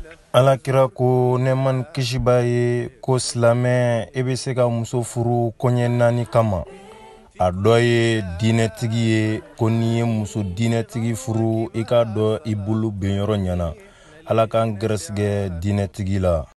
Alakira ko ne man kisiba ye ko silamɛ e bɛ se ka muso furu koɲɛ 4 kama. A dɔ ye diinɛtigi ye ko n'i ye muso diinɛtigi furu i k'a dɔn i bolo benyɔrɔ ɲɛna. Ala k'an gɛrɛsigɛ diinɛtigi la.